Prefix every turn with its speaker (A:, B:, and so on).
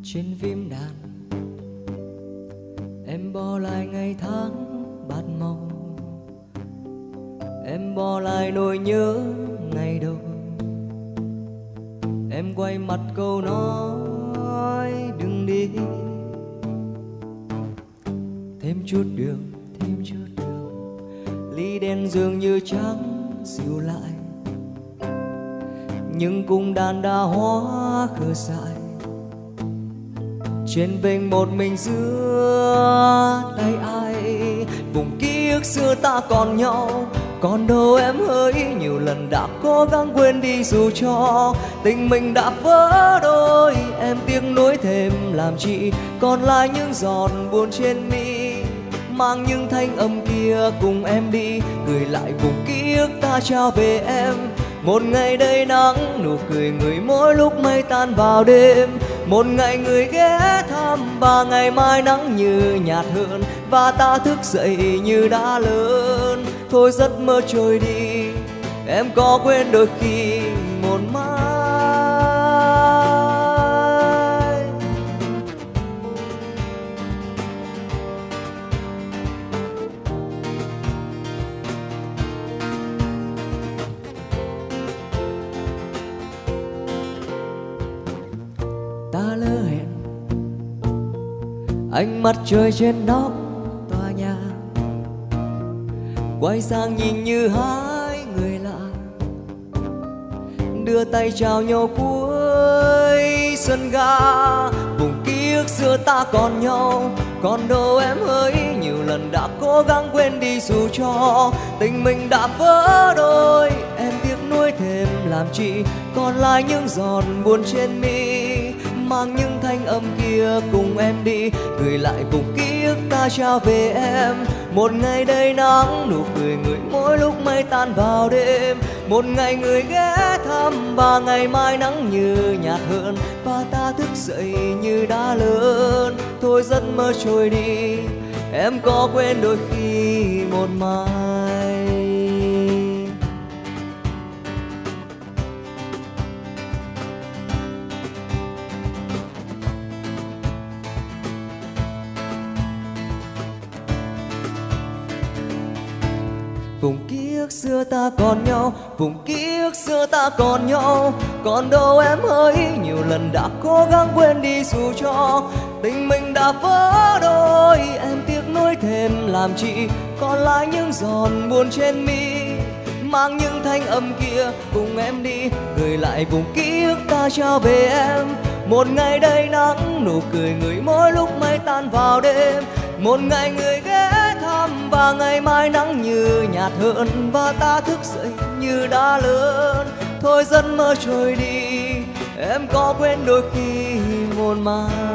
A: trên phim đàn. Em bỏ lại ngày tháng bát màu, em bỏ lại nỗi nhớ ngày đầu. Em quay mặt câu nói đừng đi. Thêm chút đường, thêm chút đường, ly đen dường như trắng dịu lại, nhưng cung đàn đã hóa khờ dại. Trên vênh một mình giữa tay ai, vùng ký ức xưa ta còn nhau. Còn đâu em hỡi, nhiều lần đã cố gắng quên đi dù cho tình mình đã vỡ đôi. Em tiếc nuối thêm làm chi, còn lại những giọt buồn trên mi. Mang những thanh âm kia cùng em đi, gửi lại vùng ký ức ta trao về em. Một ngày đầy nắng, nụ cười người mỗi lúc mây tan vào đêm. Một ngày người ghé thăm, và ngày mai nắng như nhạt hơn, và ta thức dậy như đã lớn. Thôi giấc mơ trôi đi, em có quên đôi khi một mai. Ta lỡ hẹn ánh mặt trời trên nóc tòa nhà, quay sang nhìn như hai người lạ, đưa tay chào nhau cuối sân ga. Vùng ký ức xưa ta còn nhau, còn đâu em hỡi, nhiều lần đã cố gắng quên đi dù cho tình mình đã vỡ đôi. Em tiếc nuối thêm làm chi, còn lại những giọt buồn trên mi. Mang những thanh âm kia cùng em đi, gửi lại vùng ký ức ta trao về em. Một ngày đầy nắng, nụ cười người mỗi lúc mây tan vào đêm. Một ngày người ghé thăm, và ngày mai nắng như nhạt hơn, và ta thức dậy như đã lớn. Thôi giấc mơ trôi đi, em có quên đôi khi một mai. Vùng ký ức xưa ta còn nhau, vùng ký ức xưa ta còn nhau. Còn đâu em hỡi, nhiều lần đã cố gắng quên đi dù cho tình mình đã vỡ đôi. Em tiếc nuối thêm làm chi, còn lại những giọt buồn trên mi. Mang những thanh âm kia cùng em đi, gửi lại vùng ký ức ta trao về em. Một ngày đầy nắng, nụ cười người mỗi lúc mây tan vào đêm. Một ngày người ghé thăm, và ngày mai nắng như nhạt hơn, và ta thức dậy như đã lớn. Thôi giấc mơ trôi đi, em có quên đôi khi một mai.